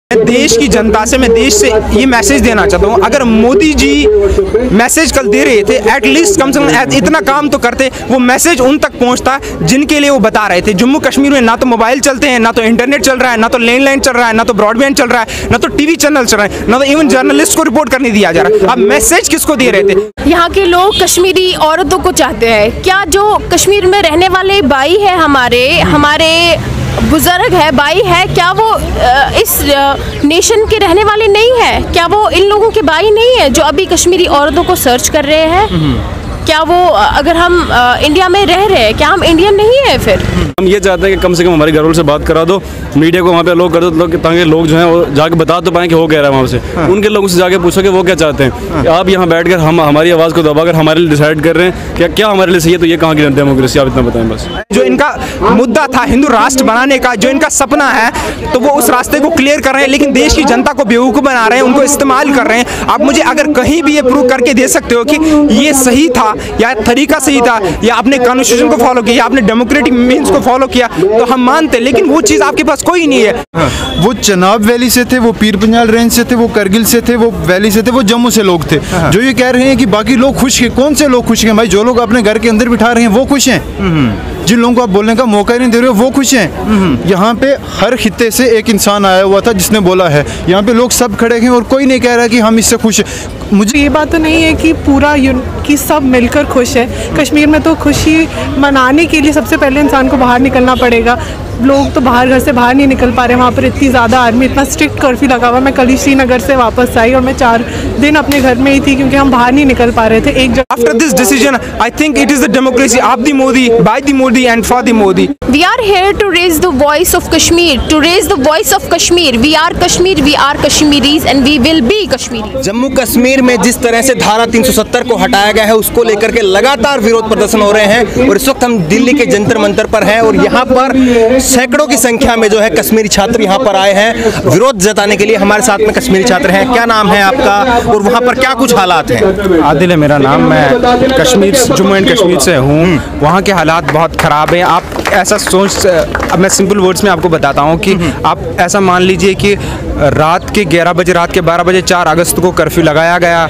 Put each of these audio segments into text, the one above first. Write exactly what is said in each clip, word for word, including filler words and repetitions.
देश की जनता से, मैं देश से ये मैसेज देना चाहता हूँ, अगर मोदी जी मैसेज कल दे रहे थे, एटलीस्ट कम से कम इतना काम तो करते, वो मैसेज उन तक पहुँचता जिनके लिए वो बता रहे थे। जम्मू कश्मीर में ना तो मोबाइल चलते हैं, ना तो इंटरनेट चल रहा है, ना तो लैंडलाइन चल रहा है, ना तो ब्रॉडबैंड चल रहा है, ना तो टीवी चैनल चल रहा है, ना तो इवन जर्नलिस्ट को रिपोर्ट करने दिया जा रहा है। अब मैसेज किसको दे रहे थे? यहाँ के लोग कश्मीरी औरतों को चाहते हैं। क्या जो कश्मीर में रहने वाले भाई है, हमारे हमारे बुजुर्ग है, भाई है, क्या वो इस नेशन के रहने वाले नहीं है? क्या वो इन लोगों के भाई नहीं है जो अभी कश्मीरी औरतों को सर्च कर रहे हैं? क्या वो, अगर हम इंडिया में रह रहे हैं, क्या हम इंडियन नहीं है? फिर हम ये चाहते हैं कि कम से कम हमारे घर वालों से बात करा दो, मीडिया को वहाँ पे लोग कर दो, ताकि लोग जो हैं वो जाके बता तो पाएँ कि हो क्या रहा है वहाँ से। हाँ। उनके लोगों से जाके पूछो कि वो क्या चाहते हैं। हाँ। आप यहाँ बैठ कर हम हमारी आवाज़ को दबाकर हमारे लिए डिसाइड कर रहे हैं क्या क्या हमारे लिए सही है, तो ये कहाँ की डेमोक्रेसी? आप इतना बताएं बस। जो इनका मुद्दा था हिंदू राष्ट्र बनाने का, जो इनका सपना है, तो वो उस रास्ते को क्लियर कर रहे हैं, लेकिन देश की जनता को बेवकूफ़ बना रहे हैं, उनको इस्तेमाल कर रहे हैं। आप मुझे अगर कहीं भी ये प्रूव करके दे सकते हो कि ये सही था या तरीका सही था, या आपने कॉन्स्टिट्यूशन को फॉलो किया, या आपने डेमोक्रेटिक मीन्स को फॉलो किया, तो हम मानते, लेकिन वो चीज़ आपके पास कोई नहीं है। हाँ। वो चनाब वैली से थे, वो पीर पंजाल रेंज से थे, वो करगिल से थे, वो वैली से थे, वो जम्मू से लोग थे। हाँ। जो ये कह रहे हैं कि बाकी लोग खुश हैं, कौन से लोग खुश हैं भाई? जो लोग अपने घर के अंदर बिठा रहे हैं वो खुश हैं। जिन लोगों को आप बोलने का मौका ही नहीं दे रहे हो वो खुश हैं। यहाँ पे हर खित्ते से एक इंसान आया हुआ था जिसने बोला है, यहाँ पे लोग सब खड़े हैं और कोई नहीं कह रहा कि हम इससे खुश हैं। मुझे ये बात तो नहीं है कि पूरा कि सब मिलकर खुश है। कश्मीर में तो खुशी मनाने के लिए सबसे पहले इंसान को बाहर निकलना पड़ेगा। लोग तो बाहर घर से बाहर नहीं निकल पा रहे, वहाँ पर इतनी ज़्यादा आर्मी, इतना स्ट्रिक्ट कर्फ्यू लगा हुआ। मैं कल ही श्रीनगर से वापस आई और मैं चार दिन अपने घर में ही थी क्योंकि हम बाहर नहीं निकल पा रहे थे। एक after this decision I think it is the democracy of the Modi, by the Modi and for the Modi. We are here to raise the voice of Kashmir, to raise the voice of Kashmir. We are Kashmir, we are Kashmiris and we will be Kashmiri. Jammu Kashmir में जिस तरह से धारा तीन सौ सत्तर को हटाया गया है, उसको लेकर के लगातार विरोध प्रदर्शन हो रहे हैं और इस वक्त हम दिल्ली के जंतर मंतर पर हैं और यहाँ पर सैकड़ों की संख्या में जो है कश्मीरी छात्र यहाँ पर आए हैं विरोध जताने के लिए। हमारे साथ में कश्मीरी छात्र हैं। क्या नाम है आपका और वहाँ पर क्या कुछ हालात हैं? आदिल है मेरा नाम, मैं कश्मीर जम्मू एंड कश्मीर से हूँ। वहाँ के हालात बहुत ख़राब हैं। आप ऐसा सोच, अब मैं सिंपल वर्ड्स में आपको बताता हूँ कि आप ऐसा मान लीजिए कि रात के ग्यारह बजे, रात के बारह बजे चार अगस्त को कर्फ्यू लगाया गया,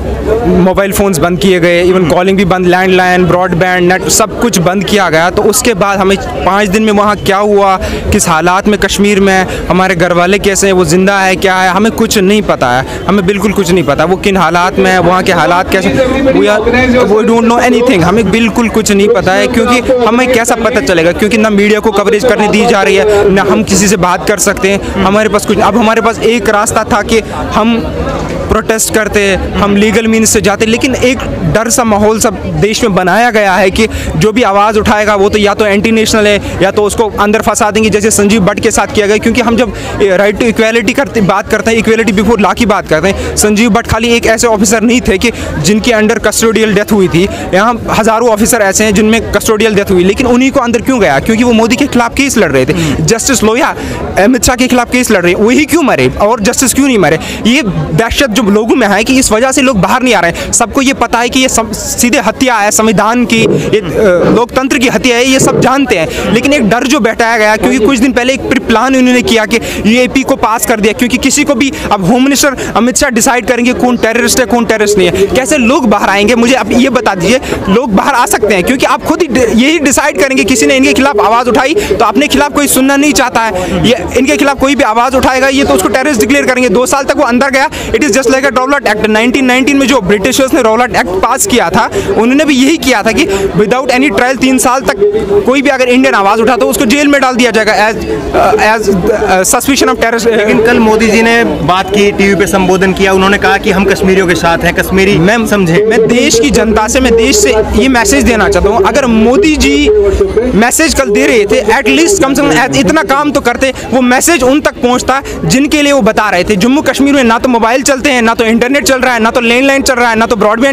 मोबाइल फ़ोन्स बंद किए गए, इवन कॉलिंग भी बंद, लैंडलाइन, ब्रॉडबैंड, नेट सब कुछ बंद किया गया। तो उसके बाद हमें पाँच दिन में वहाँ क्या हुआ, किस हालात में कश्मीर में, हमारे घर वाले कैसे हैं, वो ज़िंदा है क्या है, हमें कुछ नहीं पता है। हमें बिल्कुल कुछ नहीं पता वो किन हालात में है, वहाँ के हालात कैसे, वी डोंट नो एनीथिंग। हमें बिल्कुल कुछ नहीं पता है, क्योंकि हमें कैसा पता चलेगा, क्योंकि ना मीडिया को कवरेज करने दी जा रही है, ना हम किसी से बात कर सकते हैं। हमारे पास कुछ, अब हमारे पास एक रास्ता था कि हम प्रोटेस्ट करते, हम लीगल मीन्स से जाते, लेकिन एक डर सा माहौल सब देश में बनाया गया है कि जो भी आवाज़ उठाएगा वो तो या तो एंटी नेशनल है या तो उसको अंदर फंसा देंगे, जैसे संजीव भट्ट के साथ किया गया। क्योंकि हम जब राइट टू इक्वालिटी करते बात करते हैं, इक्वालिटी बिफोर लॉ की बात करते हैं, संजीव भट्ट खाली एक ऐसे ऑफिसर नहीं थे कि जिनके अंडर कस्टोडियल डेथ हुई थी। यहाँ हज़ारों ऑफिसर ऐसे हैं जिनमें कस्टोडियल डेथ हुई, लेकिन उन्हीं को अंदर क्यों गया? क्योंकि वो मोदी के खिलाफ केस लड़ रहे थे। जस्टिस लोहिया अमित शाह के खिलाफ केस लड़ रहे, वही क्यों मरे और जस्टिस क्यों नहीं मरे? ये दहशत जो लोगों में है कि इस वजह से लोग बाहर नहीं आ रहे हैं। सबको ये पता है कि ये सीधे हत्या है, संविधान की, ये लोकतंत्र की हत्या है, ये सब जानते हैं, लेकिन एक डर जो बैठाया गया, क्योंकि कुछ दिन पहले एक प्लान उन्होंने किया कि यूएपी को पास कर दिया, क्योंकि किसी को भी अब home minister Amit Shah decide करेंगे कौन टेररिस्ट है कौन टेररिस्ट नहीं है। कैसे लोग बाहर आएंगे? मुझे अब ये बता दीजिए, लोग बाहर आ सकते हैं क्योंकि आप खुद ही यही डिसाइड करेंगे। किसी ने इनके खिलाफ आवाज़ उठाई तो अपने खिलाफ कोई सुनना नहीं चाहता है, ये इनके खिलाफ कोई भी आवाज़ उठाएगा ये तो उसको टेररिस्ट डिक्लेयर करेंगे। दो साल तक वो अंदर गया। It is just like a Rowlatt act. Nineteen nineteen में जो ब्रिटिशर्स ने रॉबर्ट एक्ट पास किया था, उन्होंने भी यही किया था कि विदाउट एनी ट्रायल तीन साल तक कोई भी अगर इंडियन आवाज़ उठा तो उसको जेल में डाल दिया जाएगा as as suspicion of terrorist. लेकिन कल मोदी जी ने बात की, टीवी पे संबोधन किया, उन्होंने कहा कि हम कश्मीरियों के साथ हैं, कश्मीरी मैं समझे। मैं देश की जनता से, मैं देश से ये मैसेज देना चाहता हूँ, अगर मोदी जी मैसेज कल दे रहे थे, एटलीस्ट कम से कम इतना काम तो करते, वो मैसेज उन तक पहुँचता जिनके लिए वो बता रहे थे। जम्मू कश्मीर में ना तो मोबाइल चलते हैं, ना तो इंटरनेट चल रहा है, ना तो लैंडलाइन चल रहा है, ना तो ब्रॉडबैंड चल रहा है,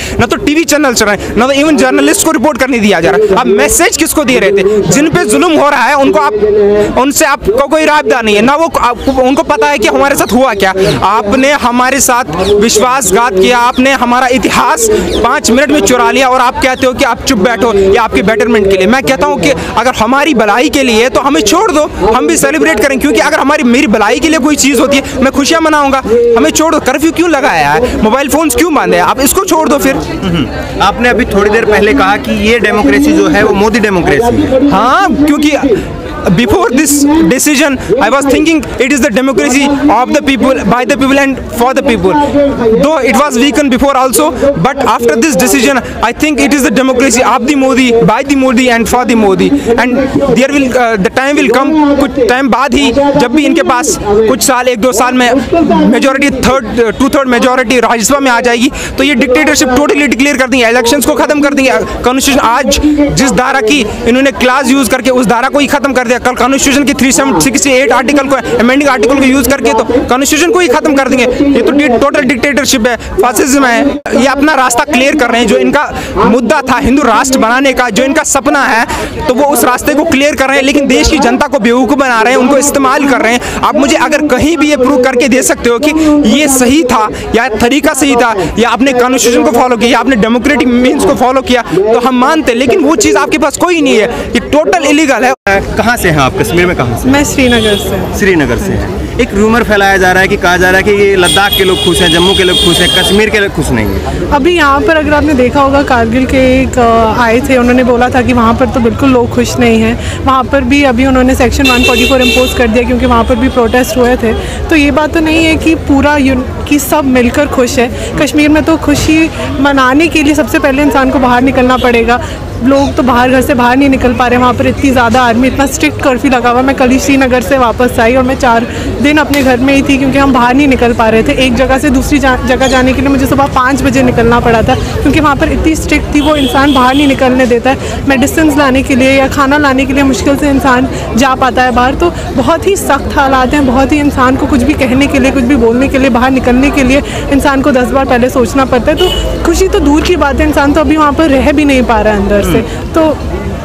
ना तो टीवी चैनल चल रहे हैं, ना तो इवन जर्नलिस्ट को रिपोर्ट करने दिया जा रहा है। अब मैसेज किसको दे रहे थे? जिन पे जुल्म हो रहा है उनको आप, उनसे आपको कोई राबता नहीं है ना, वो आप, उनको पता है कि हमारे साथ हुआ क्या। आपने हमारे साथ विश्वासघात किया, आपने हमारा इतिहास पाँच मिनट में चुरा लिया और आप कहते हो कि आप चुप बैठो या आपके बेटरमेंट के लिए। मैं कहता हूँ कि अगर हमारी भलाई के लिए तो हमें छोड़ दो, हम भी सेलिब्रेट करें, क्योंकि अगर हमारी मेरी भलाई के लिए कोई चीज़ होती है मैं खुशियाँ मनाऊंगा। हमें छोड़ दो, कर्फ्यू क्यों लगाया है, मोबाइल फोन्स क्यों बांधे हैं, आप इसको छोड़ दो फिर। आपने अभी थोड़ी देर पहले कहा कि ये डेमोक्रेसी जो है वो मोदी डेमोक्रेसी है। हाँ, क्योंकि before this decision I was thinking it is the democracy of the people, by the people and for the people, though it was weakened before also, but after this decision I think it is the democracy of the Modi, by the Modi and for the Modi, and there will uh, the time will come, कुछ time बाद ही जब भी इनके पास कुछ साल एक दो साल में majority third two third majority Rajya Sabha में आ जाएगी तो ये डिक्टेटरशिप टोटली डिक्लेयर कर देंगे, इलेक्शंस को खत्म कर देंगे। कॉन्स्टिट्यूशन आज जिस धारा की इन्होंने क्लास यूज करके उस धारा को ही खत्म कर दिया, कल कॉन्स्टिट्यूशन की थ्री सिक्सटी एट आर्टिकल को अमेंडिंग आर्टिकल को यूज करके तो कॉन्स्टिट्यूशन को ही खत्म कर देंगे। ये तो टोटल डिक्टेटरशिप है, फासिज्म है। ये अपना रास्ता क्लियर कर रहे हैं, जो इनका मुद्दा था हिंदू राष्ट्र बनाने का, जो इनका सपना है, तो वो उस रास्ते को क्लियर कर रहे हैं, लेकिन देश की जनता को बेवकूफ़ बना रहे हैं, उनको इस्तेमाल कर रहे हैं। आप मुझे अगर कहीं भी ये प्रूव करके दे सकते हो कि ये सही था या तरीका सही था या आपने कॉन्स्टिट्यूशन को फॉलो किया या आपने डेमोक्रेटिक मीन्स को फॉलो किया तो हम मानते, लेकिन वो चीज़ आपके पास कोई नहीं है, ये टोटल इलीगल है। कहाँ से हैं आप? कश्मीर में कहाँ से? मैं श्रीनगर से। श्रीनगर से हैं। एक रूमर फैलाया जा रहा है कि कहा जा रहा है कि ये लद्दाख के लोग खुश हैं, जम्मू के लोग खुश हैं, कश्मीर के लोग खुश नहीं हैं। अभी यहाँ पर अगर आपने देखा होगा कारगिल के एक आए थे, उन्होंने बोला था कि वहाँ पर तो बिल्कुल लोग खुश नहीं हैं। वहाँ पर भी अभी उन्होंने section one forty four impose कर दिया क्योंकि वहाँ पर भी प्रोटेस्ट हुए थे। तो ये बात तो नहीं है कि पूरा कि सब मिलकर खुश है। कश्मीर में तो खुशी मनाने के लिए सबसे पहले इंसान को बाहर निकलना पड़ेगा। लोग तो बाहर घर से बाहर नहीं निकल पा रहे, वहाँ पर इतनी ज़्यादा आर्मी, इतना स्ट्रिक्ट कर्फ्यू लगा हुआ। मैं कल ही श्रीनगर से वापस आई और मैं चार दिन अपने घर में ही थी क्योंकि हम बाहर नहीं निकल पा रहे थे। एक जगह से दूसरी जा, जगह जाने के लिए मुझे सुबह पाँच बजे निकलना पड़ा था क्योंकि वहाँ पर इतनी स्ट्रिक्ट थी, वो इंसान बाहर नहीं निकलने देता है। मेडिसिन लाने के लिए या खाना लाने के लिए मुश्किल से इंसान जा पाता है बाहर। तो बहुत ही सख्त हालात हैं, बहुत ही इंसान को कुछ भी कहने के लिए, कुछ भी बोलने के लिए, बाहर निकलने के लिए इंसान को दस बार पहले सोचना पड़ता है। तो खुशी तो दूर की बात है, इंसान तो अभी वहाँ पर रह भी नहीं पा रहा है अंदर से। तो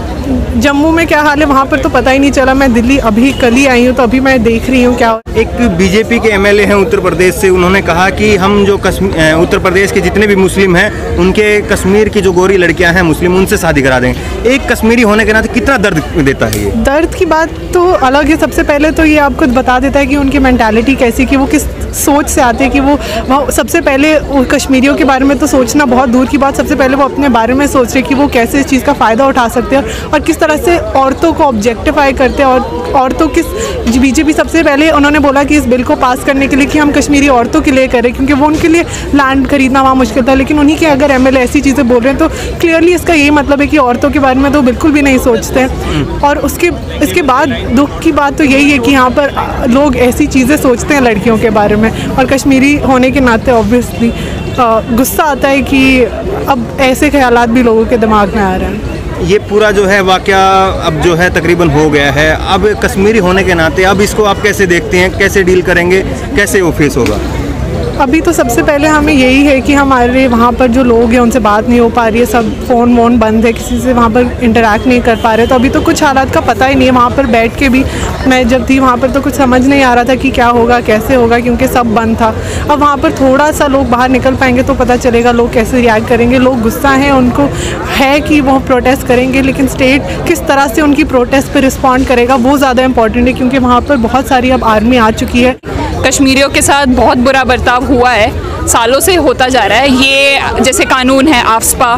जम्मू में क्या हाल है वहाँ पर तो पता ही नहीं चला। मैं दिल्ली अभी कल ही आई हूँ तो अभी मैं देख रही हूँ क्या। एक बीजेपी के एमएलए हैं उत्तर प्रदेश से, उन्होंने कहा कि हम जो कश्मीर उत्तर प्रदेश के जितने भी मुस्लिम हैं उनके कश्मीर की जो गोरी लड़कियां हैं मुस्लिम, उनसे शादी करा देंगे। एक कश्मीरी होने के नाते कितना दर्द देता है ये? दर्द की बात तो अलग है। सबसे पहले तो ये आपको बता देता है कि उनकी मेंटालिटी कैसी, कि वो किस सोच से आते हैं, कि वो, वो सबसे पहले कश्मीरियों के बारे में तो सोचना बहुत दूर की बात, सबसे पहले वो अपने बारे में सोच रहे कि वो कैसे इस चीज़ का फ़ायदा उठा सकते हैं और किस तरह से औरतों को ऑब्जेक्टिफाई करते हैं। और औरतों किस बीजेपी सबसे पहले उन्होंने बोला कि इस बिल को पास करने के लिए कि हम कश्मीरी औरतों के लिए करें क्योंकि वो उनके लिए लैंड खरीदना वहाँ मुश्किल था। लेकिन उन्हीं के अगर एमएलए ऐसी चीज़ें बोल रहे हैं तो क्लियरली इसका यही मतलब है कि औरतों के बारे में तो बिल्कुल भी नहीं सोचते हैं। और उसके इसके बाद दुख की बात तो यही है कि यहाँ पर लोग ऐसी चीज़ें सोचते हैं लड़कियों के बारे में, और कश्मीरी होने के नाते ऑब्वियसली गुस्सा आता है कि अब ऐसे ख्यालात भी लोगों के दिमाग में आ रहे हैं। ये पूरा जो है वाक़या अब जो है तकरीबन हो गया है। अब कश्मीरी होने के नाते अब इसको आप कैसे देखते हैं, कैसे डील करेंगे, कैसे वो फेस होगा? अभी तो सबसे पहले हमें यही है कि हमारे वहाँ पर जो लोग हैं उनसे बात नहीं हो पा रही है, सब फ़ोन वोन बंद है, किसी से वहाँ पर इंटरेक्ट नहीं कर पा रहे। तो अभी तो कुछ हालात का पता ही नहीं है। वहाँ पर बैठ के भी मैं जब थी वहाँ पर तो कुछ समझ नहीं आ रहा था कि क्या होगा, कैसे होगा, क्योंकि सब बंद था। अब वहाँ पर थोड़ा सा लोग बाहर निकल पाएंगे तो पता चलेगा लोग कैसे रिएक्ट करेंगे। लोग गुस्सा हैं, उनको है कि वो प्रोटेस्ट करेंगे, लेकिन स्टेट किस तरह से उनकी प्रोटेस्ट पर रिस्पॉन्ड करेगा वो ज़्यादा इंपॉर्टेंट है क्योंकि वहाँ पर बहुत सारी अब आर्मी आ चुकी है। कश्मीरियों के साथ बहुत बुरा बर्ताव हुआ है, सालों से होता जा रहा है। ये जैसे कानून है आफ्सपा,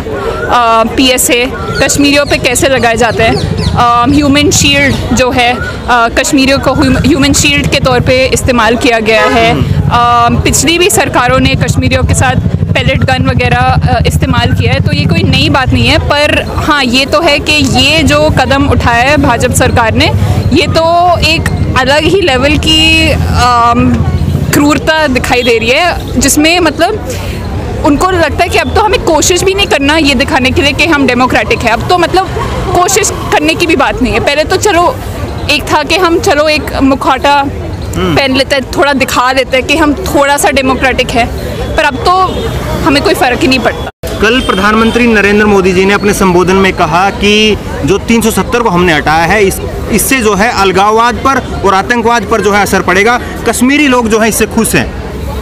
पीएसए, कश्मीरियों पे कैसे लगाए जाते हैं। ह्यूमन शील्ड जो है आ, कश्मीरियों को ह्यूमन शील्ड के तौर पे इस्तेमाल किया गया है। आ, पिछली भी सरकारों ने कश्मीरियों के साथ पैलेट गन वगैरह इस्तेमाल किया है, तो ये कोई नई बात नहीं है। पर हाँ, ये तो है कि ये जो कदम उठाया है भाजपा सरकार ने, ये तो एक अलग ही लेवल की क्रूरता दिखाई दे रही है, जिसमें मतलब उनको लगता है कि अब तो हमें कोशिश भी नहीं करना ये दिखाने के लिए कि हम डेमोक्रेटिक है। अब तो मतलब कोशिश करने की भी बात नहीं है। पहले तो चलो एक था कि हम चलो एक मुखौटा पहन लेते हैं, थोड़ा दिखा देते हैं कि हम थोड़ा सा डेमोक्रेटिक है, पर अब तो हमें कोई फ़र्क ही नहीं पड़ता। कल प्रधानमंत्री नरेंद्र मोदी जी ने अपने संबोधन में कहा कि जो तीन सौ सत्तर को हमने हटाया है, इस इससे जो है अलगाववाद पर और आतंकवाद पर जो है असर पड़ेगा। कश्मीरी लोग जो है इससे खुश हैं।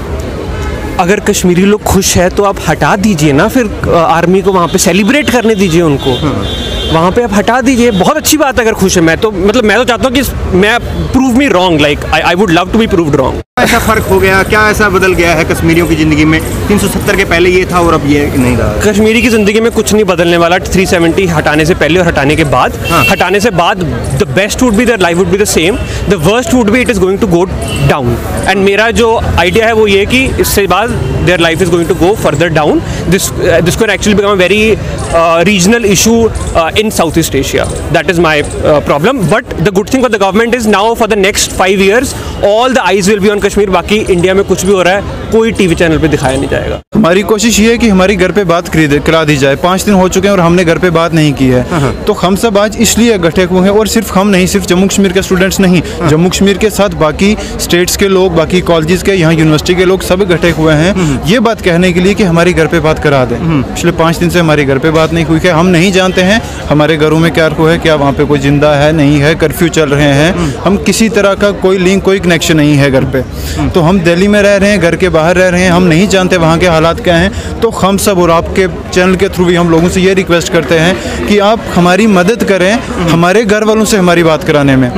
अगर कश्मीरी लोग खुश है तो आप हटा दीजिए ना, फिर आर्मी को वहाँ पे सेलिब्रेट करने दीजिए उनको, वहाँ पे आप हटा दीजिए। बहुत अच्छी बात है अगर खुश है। मैं तो मतलब मैं तो चाहता हूँ कि मैं prove me wrong, like I I would love to be proved wrong. ऐसा फर्क हो गया क्या, ऐसा बदल गया है कश्मीरियों की ज़िंदगी में? तीन सौ सत्तर के पहले ये था और अब ये नहीं रहा। कश्मीरी की ज़िंदगी में कुछ नहीं बदलने वाला। तीन सौ सत्तर हटाने से पहले और हटाने के बाद। हाँ। हटाने से बाद the best would be their life would be the same, the worst would be it is going to go down. And मेरा जो आइडिया है वो ये कि इससे बाद their life is going to go further down. This this can actually become a very regional issue in South East Asia. That is my problem. But the good thing for the government is now for the next five years all the eyes will be on Kashmir. बाकी India में कुछ भी हो रहा है कोई TV channel पे दिखाया नहीं जाएगा। हमारी कोशिश ये है कि हमारी घर पे बात करा दी जाए। पाँच दिन हो चुके हैं और हमने घर पे बात नहीं की है। तो हम सब आज इसलिए इकट्ठे हुए हैं, और सिर्फ हम नहीं, सिर्फ जम्मू कश्मीर के स्टूडेंट्स नहीं, जम्मू कश्मीर के साथ बाकी स्टेट्स के लोग, बाकी कॉलेजेस के, यहाँ यूनिवर्सिटी के लोग सब इकट्ठे हुए हैं ये बात कहने के लिए कि हमारी घर पे बात करा दें। पिछले पाँच दिन से हमारे घर पे बात नहीं हुई है। हम नहीं जानते हैं हमारे घरों में क्या हुआ है, क्या वहाँ पे कोई जिंदा है नहीं है, कर्फ्यू चल रहे हैं, हम किसी तरह का कोई लिंक कोई कनेक्शन नहीं है घर पे। तो हम दिल्ली में रह रहे हैं, घर के बाहर रह रहे हैं, हम नहीं जानते वहाँ के हालात क्या हैं। तो हम सब और आपके चैनल के थ्रू भी हम लोगों से ये रिक्वेस्ट करते हैं कि आप हमारी मदद करें हमारे घर वालों से हमारी बात कराने में।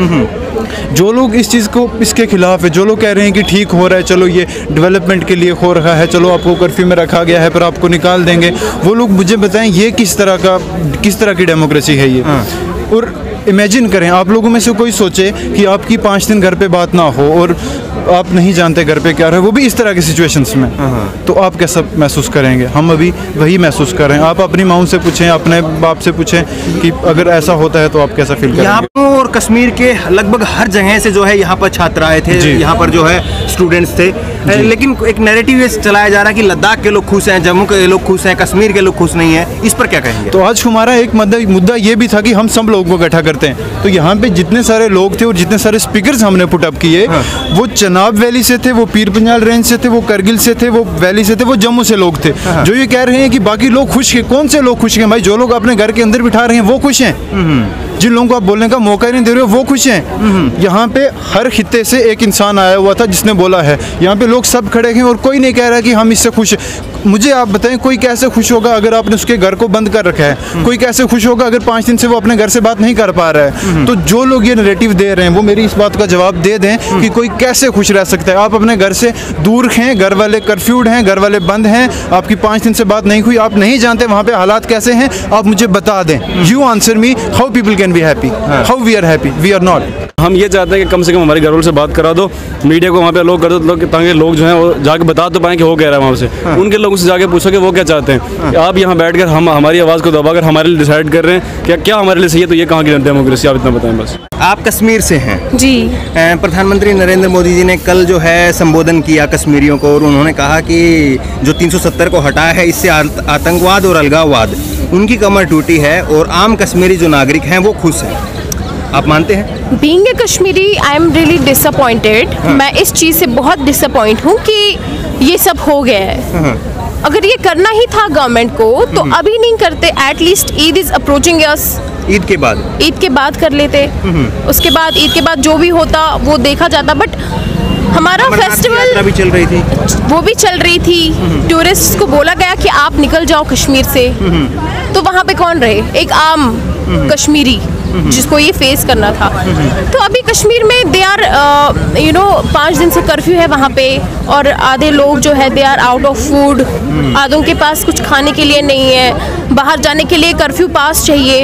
जो लोग इस चीज़ को इसके खिलाफ है, जो लोग कह रहे हैं कि ठीक हो रहा है, चलो ये डेवलपमेंट के लिए हो रहा है, चलो आपको कर्फ्यू में रखा गया है पर आपको निकाल देंगे, वो लोग मुझे बताएं ये किस तरह का किस तरह की डेमोक्रेसी है ये। और इमेजिन करें, आप लोगों में से कोई सोचे कि आपकी पाँच दिन घर पे बात ना हो और आप नहीं जानते घर पे क्या रहा है, वो भी इस तरह की सिचुएशंस में, तो आप कैसा महसूस करेंगे? हम अभी वही महसूस कर रहे हैं। आप अपनी माँ से पूछें, अपने बाप से पूछें कि अगर ऐसा होता है तो आप कैसा फील करेंगे? यहाँ पर और कश्मीर के लगभग हर जगह से जो है यहाँ पर छात्र आए थे, यहाँ पर जो है स्टूडेंट्स थे, लेकिन एक नैरेटिव ये चलाया जा रहा है कि लद्दाख के लोग खुश हैं, जम्मू के लोग खुश हैं, कश्मीर के लोग खुश नहीं है। इस पर क्या कहेंगे? तो आज हमारा एक मुद्दा ये भी था कि हम सब लोगों को इकट्ठा करते हैं। तो यहाँ पे जितने सारे लोग थे और जितने सारे स्पीकर्स हमने पुट अप किए, वो चनाब वैली से थे, वो पीर पंजाल रेंज से थे, वो करगिल से थे, वो वैली से थे, वो जम्मू से लोग थे। जो ये कह रहे हैं कि बाकी लोग खुश हैं, कौन से लोग खुश हैं भाई? जो लोग अपने घर के अंदर बिठा रहे हैं वो खुश हैं। जिन लोगों को आप बोलने का मौका ही नहीं दे रहे हो वो खुश हैं। यहाँ पे हर खित्ते से एक इंसान आया हुआ था जिसने बोला है, यहाँ पे लोग सब खड़े हैं और कोई नहीं कह रहा कि हम इससे खुश हैं। मुझे आप बताएं, कोई कैसे खुश होगा अगर आपने उसके घर को बंद कर रखा है? कोई कैसे खुश होगा अगर पाँच दिन से वो अपने घर से बात नहीं कर पा रहा है? तो जो लोग ये नैरेटिव दे रहे हैं वो मेरी इस बात का जवाब दे दें कि कोई कैसे खुश रह सकता है। आप अपने घर से दूर हैं, घर वाले कर्फ्यूड हैं, घर वाले बंद हैं, आपकी पाँच दिन से बात नहीं हुई, आप नहीं जानते वहाँ पे हालात कैसे हैं, आप मुझे बता दें। You answer me, how people can be happy, how we are happy, we are not. हम ये चाहते हैं कि कम से कम हमारे घर वालों से बात करा दो, मीडिया को वहाँ पे लोग कर दो, ताकि लोग जो हैं वो जाके बता तो पाएँ कि हो क्या रहा है वहाँ से। उनके लोगों से जाके पूछो कि वो क्या चाहते हैं। आप यहाँ बैठकर हम हमारी आवाज़ को दबाकर हमारे लिए डिसाइड कर रहे हैं क्या क्या हमारे लिए सही है, तो ये कहाँ की डेमोक्रेसी? आप इतना बताएं बस। आप कश्मीर से हैं जी। प्रधानमंत्री नरेंद्र मोदी जी ने कल जो है संबोधन किया कश्मीरियों को, और उन्होंने कहा कि जो तीन सौ सत्तर को हटाया है इससे आतंकवाद और अलगाववाद उनकी कमर टूटी है और आम कश्मीरी जो नागरिक हैं वो खुश हैं। आप मानते हैं? Being a Kashmiri I am really disappointed. मैं इस चीज़ से बहुत डिसअपॉइंट हूँ कि ये सब हो गया है। अगर ये करना ही था गवर्नमेंट को तो अभी नहीं करते। At least Eid is approaching us, Eid के बाद ईद के बाद कर लेते, उसके बाद ईद के बाद जो भी होता वो देखा जाता। बट हमारा फेस्टिवल भी चल रही थी, वो भी चल रही थी। टूरिस्ट को बोला गया कि आप निकल जाओ कश्मीर से, तो वहाँ पे कौन रहे? एक आम कश्मीरी जिसको ये फेस करना था। तो अभी कश्मीर में दे आर यू नो पाँच दिन से कर्फ्यू है वहाँ पे, और आधे लोग जो है they are out of food, आधों के पास कुछ खाने के लिए नहीं है, बाहर जाने के लिए कर्फ्यू पास चाहिए।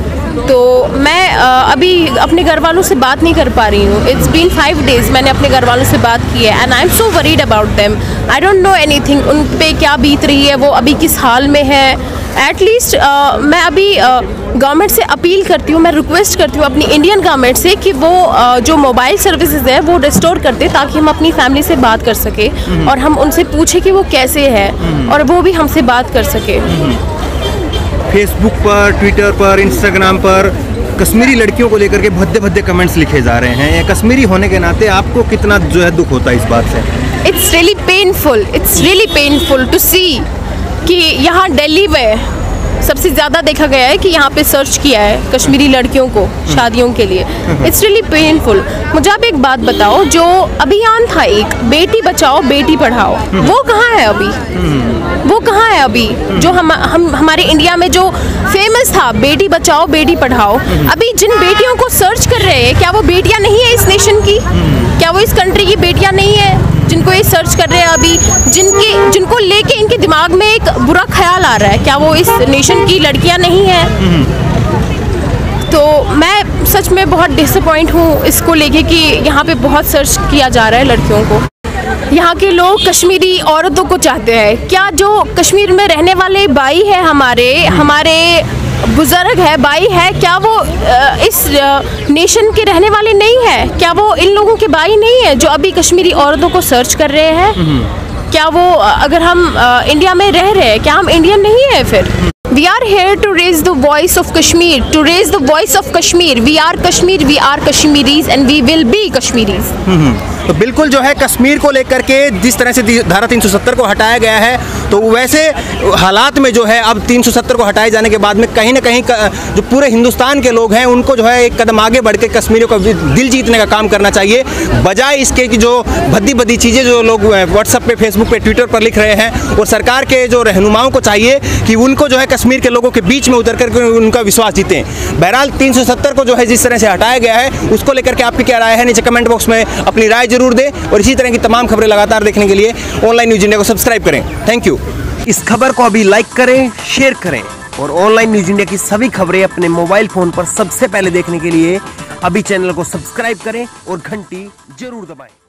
तो मैं uh, अभी अपने घर वालों से बात नहीं कर पा रही हूँ। इट्स बीन फाइव डेज मैंने अपने घर वालों से बात की है, and I am so worried about them. I don't know anything, उन पे क्या बीत रही है, वो अभी किस हाल में है। एटलीस्ट uh, मैं अभी गवर्नमेंट uh, से अपील करती हूँ, मैं रिक्वेस्ट करती हूँ अपनी इंडियन गवर्नमेंट से कि वो uh, जो मोबाइल सर्विसेज है वो रिस्टोर कर दे, ताकि हम अपनी फैमिली से बात कर सके और हम उनसे पूछे कि वो कैसे है और वो भी हमसे बात कर सके। फेसबुक पर, ट्विटर पर, इंस्टाग्राम पर कश्मीरी लड़कियों को लेकर के भद्दे भद्दे कमेंट्स लिखे जा रहे हैं। ये कश्मीरी होने के नाते आपको कितना जो है दुख होता है इस बात से? It's really painful, it's really painful to see कि यहाँ दिल्ली में सबसे ज़्यादा देखा गया है कि यहाँ पे सर्च किया है कश्मीरी लड़कियों को शादियों के लिए. It's really painful. मुझे आप एक बात बताओ, जो अभियान था एक बेटी बचाओ बेटी पढ़ाओ, वो कहाँ है अभी? वो कहाँ है अभी? जो हम हम हमारे इंडिया में जो फेमस था बेटी बचाओ बेटी पढ़ाओ, अभी जिन बेटियों को सर्च कर रहे हैं, क्या वो बेटियाँ नहीं है इस नेशन की? क्या वो इस कंट्री की बेटियाँ नहीं है जिनको ये सर्च कर रहे हैं अभी, जिनके जिनको लेके इनके दिमाग में एक बुरा ख्याल आ रहा है? क्या वो इस नेशन की लड़कियां नहीं हैं? तो मैं सच में बहुत डिसअपॉइंट हूँ इसको लेके कि यहाँ पे बहुत सर्च किया जा रहा है लड़कियों को. यहाँ के लोग कश्मीरी औरतों को चाहते हैं. क्या जो कश्मीर में रहने वाले भाई है हमारे हमारे बुजुर्ग है भाई है, क्या वो इस नेशन के रहने वाले नहीं है? क्या वो इन लोगों के भाई नहीं है जो अभी कश्मीरी औरतों को सर्च कर रहे हैं? क्या वो, अगर हम इंडिया में रह रहे हैं, क्या हम इंडियन नहीं है फिर? We are here to raise the voice of Kashmir, to raise the voice of Kashmir. We are Kashmir, we are Kashmiris and we will be Kashmiris. तो बिल्कुल जो है कश्मीर को लेकर के जिस तरह से धारा तीन सौ सत्तर को हटाया गया है, तो वैसे हालात में जो है अब तीन सौ सत्तर को हटाए जाने के बाद में कहीं ना कहीं जो पूरे हिंदुस्तान के लोग हैं उनको जो है एक कदम आगे बढ़ के कश्मीरियों का दिल जीतने का काम करना चाहिए, बजाय इसके कि जो भद्दी भद्दी चीज़ें जो लोग व्हाट्सएप पे, फेसबुक पे, ट्विटर पर लिख रहे हैं. और सरकार के जो रहनुमाओं को चाहिए कि उनको जो है कश्मीर के लोगों के बीच में उतर करके उनका विश्वास जीतें. बहरहाल तीन सौ सत्तर को जो है जिस तरह से हटाया गया है उसको लेकर के आपकी क्या राय है, नीचे कमेंट बॉक्स में अपनी राय जरूर दें. और इसी तरह की तमाम खबरें लगातार देखने के लिए ऑनलाइन न्यूज़ इंडिया को सब्सक्राइब करें. Thank you. इस खबर को अभी लाइक करें, शेयर करें और ऑनलाइन न्यूज़ इंडिया की सभी खबरें अपने मोबाइल फोन पर सबसे पहले देखने के लिए अभी चैनल को सब्सक्राइब करें और घंटी जरूर दबाएं.